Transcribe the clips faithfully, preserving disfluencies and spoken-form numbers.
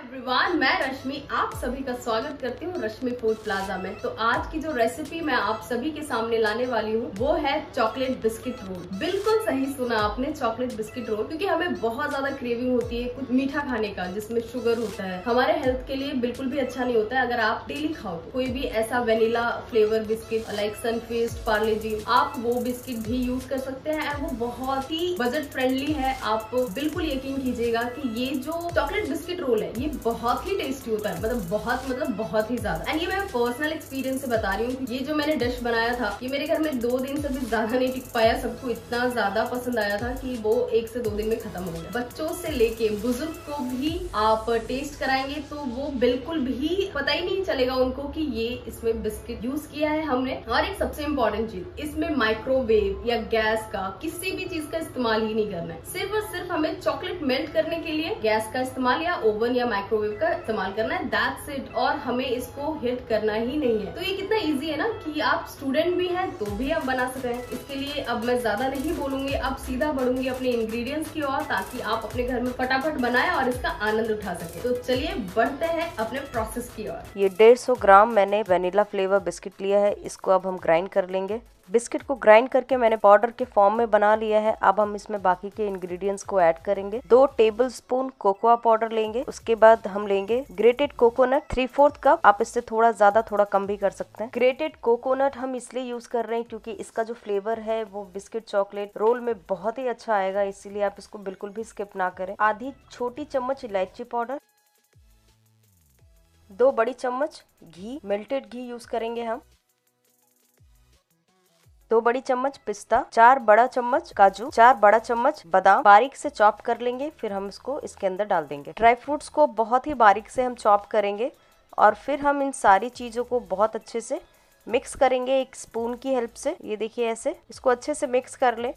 Everyone, मैं रश्मि आप सभी का स्वागत करती हूँ रश्मि फूड प्लाजा में। तो आज की जो रेसिपी मैं आप सभी के सामने लाने वाली हूँ वो है चॉकलेट बिस्किट रोल। बिल्कुल सही सुना आपने, चॉकलेट बिस्किट रोल, क्योंकि हमें बहुत ज्यादा क्रेविंग होती है कुछ मीठा खाने का जिसमें शुगर होता है। हमारे हेल्थ के लिए बिल्कुल भी अच्छा नहीं होता है अगर आप डेली खाओ तो। कोई भी ऐसा vanilla flavour biscuit like Sunfeast, Parle G, आप वो बिस्किट भी यूज कर सकते हैं और वो बहुत ही बजट फ्रेंडली है। आप बिल्कुल यकीन कीजिएगा कि ये जो चॉकलेट बिस्किट रोल है ये बहुत ही टेस्टी होता है, मतलब बहुत मतलब बहुत ही ज्यादा। एंड ये मैं पर्सनल एक्सपीरियंस से बता रही हूँ। ये जो मैंने डिश बनाया था ये मेरे घर में दो दिन से भी ज्यादा नहीं टिक पाया। सबको इतना ज्यादा पसंद आया था कि वो एक से दो दिन में खत्म हो गया। बच्चों से लेके बुजुर्ग को भी आप टेस्ट कराएंगे तो वो बिल्कुल भी पता ही नहीं चलेगा उनको कि ये इसमें बिस्किट यूज किया है हमने। और एक सबसे इम्पोर्टेंट चीज, इसमें माइक्रोवेव या गैस का किसी भी चीज का इस्तेमाल ही नहीं करना है। सिर्फ और सिर्फ हमें चॉकलेट मेल्ट करने के लिए गैस का इस्तेमाल या ओवन या माइक्रोवेव का इस्तेमाल करना है, दैट्स इट। और हमें इसको हिट करना ही नहीं है। तो ये कितना इजी है ना कि आप स्टूडेंट भी हैं तो भी आप बना सकते हैं। इसके लिए अब मैं ज्यादा नहीं बोलूंगी, अब सीधा बढ़ूंगी अपने इंग्रेडिएंट्स की ओर, ताकि आप अपने घर में फटाफट बनाएं और इसका आनंद उठा सके। तो चलिए बढ़ते हैं अपने प्रोसेस की ओर। ये डेढ़ सौ ग्राम मैंने वेनिला फ्लेवर बिस्किट लिया है। इसको अब हम ग्राइंड कर लेंगे। बिस्किट को ग्राइंड करके मैंने पाउडर के फॉर्म में बना लिया है। अब हम इसमें बाकी के इंग्रेडिएंट्स को ऐड करेंगे। दो टेबलस्पून कोकोआ पाउडर लेंगे। उसके बाद हम लेंगे grated coconut three fourth cup. आप इससे थोड़ा ज्यादा थोड़ा कम भी कर सकते हैं। ग्रेटेड कोकोनट हम इसलिए यूज कर रहे हैं क्योंकि इसका जो फ्लेवर है वो बिस्किट चॉकलेट रोल में बहुत ही अच्छा आएगा, इसीलिए आप इसको बिल्कुल भी स्किप ना करें। आधी छोटी चम्मच इलायची पाउडर, दो बड़ी चम्मच घी, मेल्टेड घी यूज करेंगे हम, दो बड़ी चम्मच पिस्ता, चार बड़ा चम्मच काजू, चार बड़ा चम्मच बादाम बारीक से चॉप कर लेंगे। फिर हम इसको इसके अंदर डाल देंगे। ड्राई फ्रूट्स को बहुत ही बारीक से हम चॉप करेंगे और फिर हम इन सारी चीजों को बहुत अच्छे से मिक्स करेंगे एक स्पून की हेल्प से। ये देखिए ऐसे इसको अच्छे से मिक्स कर ले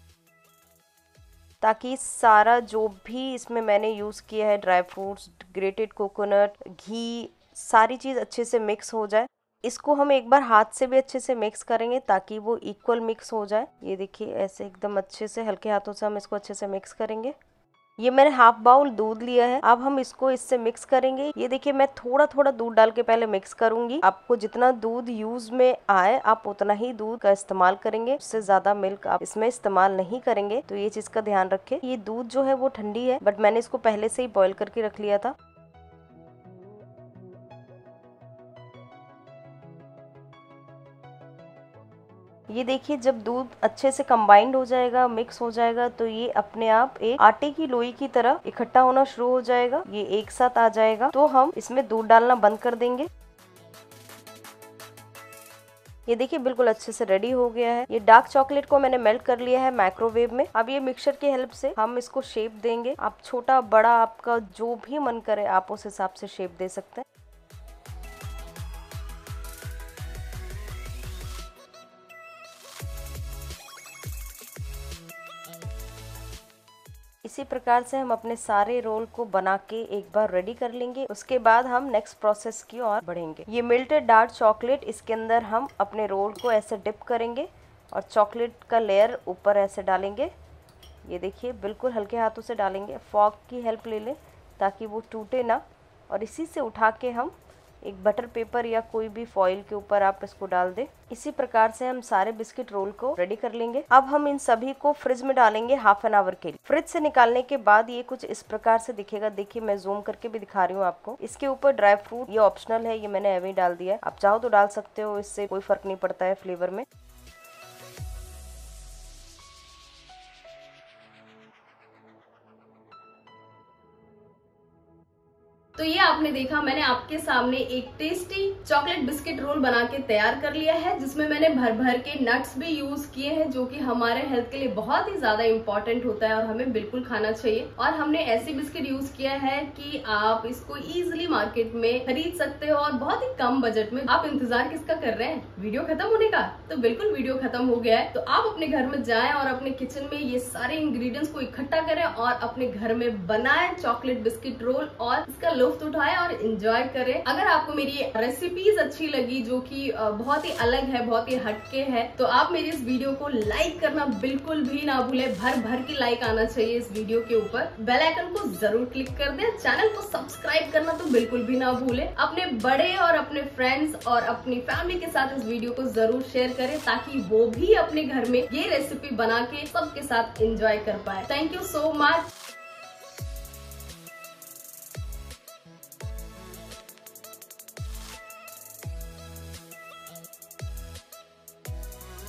ताकि सारा जो भी इसमें मैंने यूज किया है ड्राई फ्रूट्स, ग्रेटेड कोकोनट, घी, सारी चीज अच्छे से मिक्स हो जाए। इसको हम एक बार हाथ से भी अच्छे से मिक्स करेंगे ताकि वो इक्वल मिक्स हो जाए। ये देखिए ऐसे एकदम अच्छे से हल्के हाथों से हम इसको अच्छे से मिक्स करेंगे। ये मैंने हाफ बाउल दूध लिया है। अब हम इसको इससे मिक्स करेंगे। ये देखिए मैं थोड़ा थोड़ा दूध डाल के पहले मिक्स करूंगी। आपको जितना दूध यूज में आए आप उतना ही दूध का इस्तेमाल करेंगे, उससे ज्यादा मिल्क आप इसमें इस्तेमाल नहीं करेंगे। तो ये चीज का ध्यान रखें। ये दूध जो है वो ठंडी है बट मैंने इसको पहले से ही बॉईल करके रख लिया था। ये देखिए जब दूध अच्छे से कंबाइंड हो जाएगा, मिक्स हो जाएगा, तो ये अपने आप एक आटे की लोई की तरह इकट्ठा होना शुरू हो जाएगा। ये एक साथ आ जाएगा तो हम इसमें दूध डालना बंद कर देंगे। ये देखिए बिल्कुल अच्छे से रेडी हो गया है। ये डार्क चॉकलेट को मैंने मेल्ट कर लिया है माइक्रोवेव में। अब ये मिक्सचर की हेल्प से हम इसको शेप देंगे। आप छोटा बड़ा आपका जो भी मन करे आप उस हिसाब से शेप दे सकते हैं। इसी प्रकार से हम अपने सारे रोल को बना के एक बार रेडी कर लेंगे। उसके बाद हम नेक्स्ट प्रोसेस की ओर बढ़ेंगे। ये मेल्टेड डार्क चॉकलेट, इसके अंदर हम अपने रोल को ऐसे डिप करेंगे और चॉकलेट का लेयर ऊपर ऐसे डालेंगे। ये देखिए बिल्कुल हल्के हाथों से डालेंगे। फॉर्क की हेल्प ले लें ताकि वो टूटे ना। और इसी से उठा के हम एक बटर पेपर या कोई भी फॉइल के ऊपर आप इसको डाल दें। इसी प्रकार से हम सारे बिस्किट रोल को रेडी कर लेंगे। अब हम इन सभी को फ्रिज में डालेंगे हाफ एन आवर के लिए। फ्रिज से निकालने के बाद ये कुछ इस प्रकार से दिखेगा। देखिए मैं जूम करके भी दिखा रही हूँ आपको। इसके ऊपर ड्राई फ्रूट ये ऑप्शनल है, ये मैंने एवे ही डाल दिया है। आप चाहो तो डाल सकते हो, इससे कोई फर्क नहीं पड़ता है फ्लेवर में। तो ये आपने देखा, मैंने आपके सामने एक टेस्टी चॉकलेट बिस्किट रोल बना के तैयार कर लिया है, जिसमें मैंने भर भर के नट्स भी यूज किए हैं जो कि हमारे हेल्थ के लिए बहुत ही ज्यादा इंपॉर्टेंट होता है और हमें बिल्कुल खाना चाहिए। और हमने ऐसी बिस्किट यूज किया है कि आप इसको इजीली मार्केट में खरीद सकते हो और बहुत ही कम बजट में। आप इंतजार किसका कर रहे हैं, वीडियो खत्म होने का? तो बिल्कुल वीडियो खत्म हो गया है। तो आप अपने घर में जाएं और अपने किचन में ये सारे इंग्रेडिएंट्स को इकट्ठा करें और अपने घर में बनाएं चॉकलेट बिस्किट रोल और इसका लुत्फ उठाएं और एंजॉय करें। अगर आपको मेरी रेसिपीज अच्छी लगी जो कि बहुत ही अलग है, बहुत ही हटके है, तो आप मेरी इस वीडियो को लाइक करना बिल्कुल भी ना भूले। भर भर की लाइक आना चाहिए इस वीडियो के ऊपर। बेल आइकन को जरूर क्लिक कर दें, चैनल को सब्सक्राइब करना बिल्कुल भी ना भूले। अपने बड़े और अपने फ्रेंड्स और अपनी फैमिली के साथ इस वीडियो को जरूर शेयर करें ताकि वो भी अपने घर में ये रेसिपी बना के सबके साथ एंजॉय कर पाए। Thank you so much.